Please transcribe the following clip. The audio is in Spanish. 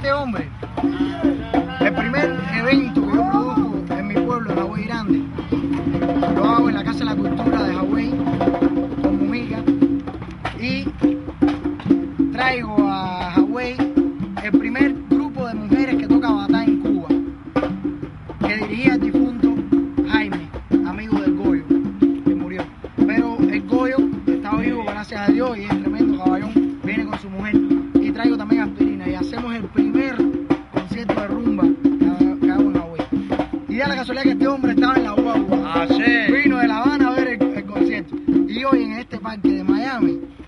este hombre, el primer evento que yo produzco en mi pueblo, en Hawái Grande, lo hago en la Casa de la Cultura de Hawái, con Mujica, y traigo a Hawái el primer grupo de mujeres que toca batá en Cuba, que dirigía el difunto Jaime, amigo del Goyo, que murió. Pero el Goyo está vivo, gracias a Dios, y es tremendo caballón, viene con su mujer. Y traigo también aspirina, y hacemos el primer concierto de rumba que hago en Hawái. Y da la casualidad que este hombre estaba en la UAU. Ah, sí. Vino de La Habana a ver el concierto. Y hoy en este parque de Miami